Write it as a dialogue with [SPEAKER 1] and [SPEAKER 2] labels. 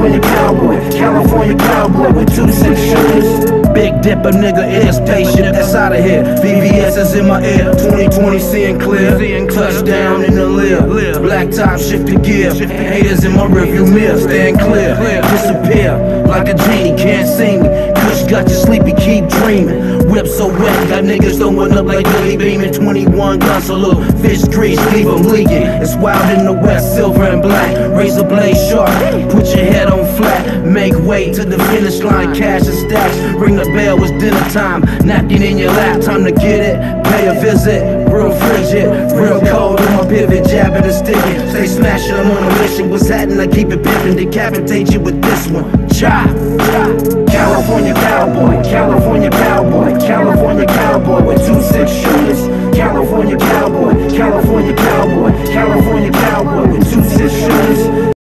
[SPEAKER 1] California cowboy, California cowboy with 2 6 shooters. Big Dipper nigga is spaceship that's out of here. VVS is in my ear, 2020 seeing clear. Touchdown in the lip, black top shift the gear. Haters in my rearview mirror, stand clear. Disappear like a genie, can't see me. Kush got you sleepy, keep dreaming. Whip so wet, got niggas throwing up like Billy Beamin'. 21 guns, a little fish grease, leave them leaking. It's wild in the west, silver and black. Razor blade sharp, put your head on flat. Make way to the finish line, cash and stacks. Ring the bell, it's dinner time. Napkin in your lap, time to get it. Pay a visit, real frigid, real cold on my pivot, jabbing and sticking. Stay smashing, I'm on a mission. What's happening? I keep it pimping, decapitate you with this one. Chop, chop. California cowboy, California cowboy, California cowboy with 2 6 shooters. California cowboy, California cowboy, California cowboy with 2 6 shooters.